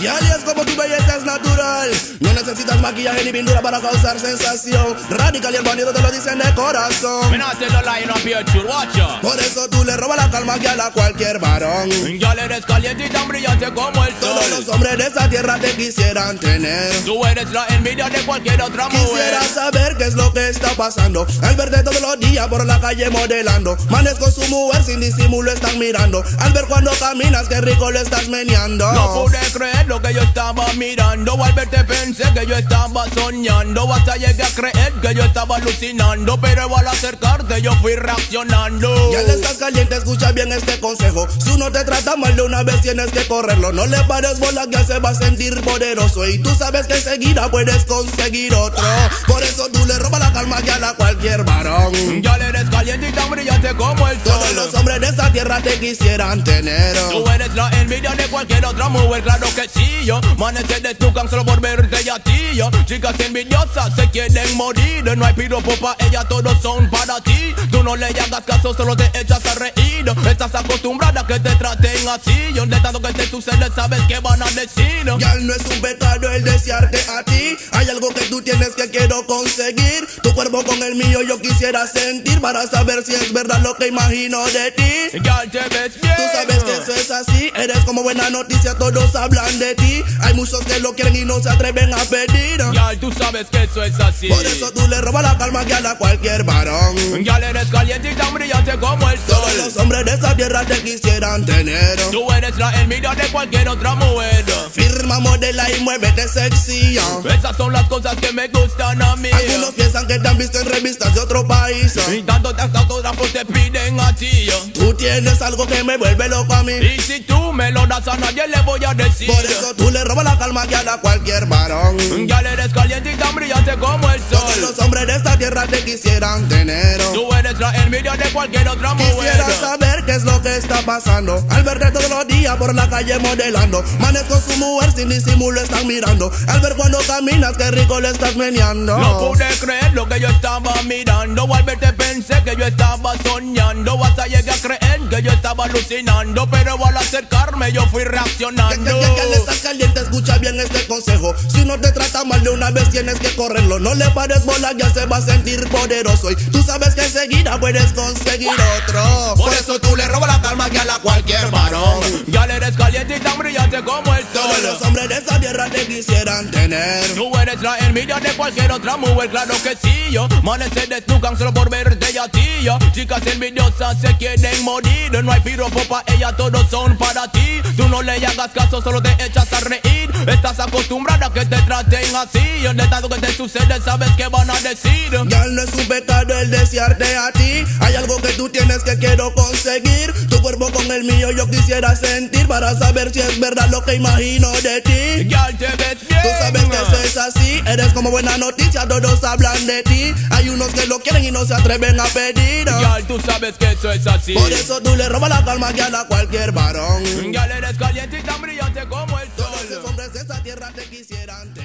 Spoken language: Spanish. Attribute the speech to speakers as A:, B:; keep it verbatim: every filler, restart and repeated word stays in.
A: Y alias como tu belleza es natural. No necesitas maquillaje ni pintura para causar sensación. Radical y el bandido te lo dicen de corazón.
B: Me not tell no lie, no be a true, watch out.
A: Por eso tú le robas la calma que a cualquier varón.
B: Ya le eres caliente y tan brillante como el sol.
A: Todos los hombres de esta tierra te quisieran tener.
B: Tú eres la envidia de cualquier otra mujer.
A: Quisiera saber qué es lo que está pasando al verte todos los días por la calle modelando. Manes con su mujer sin disimulo están mirando. Al ver cuando caminas qué rico lo estás meneando.
B: No pude creer lo que yo estaba mirando. Al verte pensé que yo estaba soñando. Hasta llegué a creer que yo estaba alucinando. Pero al acercarte yo fui reaccionando.
A: Ya le estás caliente, escucha bien este consejo. Si uno te trata mal de una vez tienes que correrlo. No le pares bola que se va a sentir poderoso. Y tú sabes que enseguida puedes conseguir otro. Por eso tú le robas la calma ya a cualquier varón.
B: Ya le eres caliente y tan brillante como el sol.
A: Todos los hombres de esta tierra te quisieran tener.
B: Tú eres la envidia de cualquier otra mujer, claro que sí, yo. Manes se destucan solo por verte y a ti, yo. Chicas envidiosas se quieren morir. No hay piropo pa' ella, todos son para ti. Tú no le hagas caso, solo te echas a reír. Estás acostumbrada a que te traten así. Yo de tanto que te sucede, sabes que van a decir.
A: Ya no es un pecado el desearte a ti. Hay algo que tú tienes que quiero conseguir. Tu cuerpo con el mío yo quisiera sentir para saber si es verdad lo que imagino de ti.
B: Ya te ves bien.
A: Tú sabes que eso es así. Eres como buena noticia, todos hablan de ti. Hay muchos que lo quieren y no se atreven a pedir.
B: Ya tú sabes que eso es así.
A: Por eso tú le robas la calma que a cualquier varón.
B: Ya le eres caliente y tan brillante como el sol.
A: Todos los hombres de esta tierra te quisieran tener.
B: Tú eres la envidia de cualquier otra mujer.
A: Firma, modela y muévete sexy.
B: Esas son las cosas que me gustan a mí.
A: Algunos piensan que te han visto en revistas de otro país.
B: Y tanto te autógrafos te piden a ti.
A: Tú tienes algo que me vuelve loco a mí.
B: Y si tú me lo das a nadie le voy a decir.
A: Por eso tú le robas la calma que a cualquier varón.
B: Ya le eres caliente y tan brillante como el sol.
A: Todos los hombres de esta tierra te quisieran tener.
B: Tú eres la envidia de cualquier otra mujer.
A: Quisiera saber qué es lo que está pasando al verte todos los días por la calle modelando. Manes con su mujer sin disimulo están mirando. Al ver cuando caminas qué rico le estás meneando.
B: No pude creer lo que yo estaba mirando. Al verte pensé que yo estaba soñando. Hasta llegué a creer que yo estaba alucinando. Pero al acercarme yo fui reaccionando.
A: Ya, ya, ya, ya estás caliente, escucha bien este consejo. Si uno te trata mal de una vez tienes que correrlo. No le pares bola, ya se va a sentir poderoso. Y tú sabes que enseguida puedes conseguir otro.
B: Por eso tú le robas la calma que a cualquier varón. Ya le eres caliente y tan brillante como el sol.
A: Todos los hombres de esta tierra te quisieran tener.
B: Tú eres la envidia de cualquier otra mujer, claro que sí, yo. Manes se destucan solo por verte y a ti, yo. Chicas envidiosas se quieren morir. No hay piropo pa' ella, todos son para ti. Tú no le hagas caso, solo te echas a reír. Estás acostumbrada a que te traten así. De tanto que te sucede, sabes que van a decir.
A: Ya no es un pecado el desearte a ti. Hay algo que tú tienes que quiero conseguir. Tu cuerpo con el mío yo quisiera sentir para saber si es verdad lo que imagino de ti.
B: Ya te ves bien.
A: Tú sabes que eso es así. Eres como buena noticia, todos hablan de ti. Hay unos que lo quieren y no se atreven a pedir.
B: Ya tú sabes que eso es así.
A: Por eso tú le robas la calma que a cualquier varón.
B: Ya le eres caliente y tan brillante como el sol.
A: Todos los hombres de esta tierra te quisieran tener.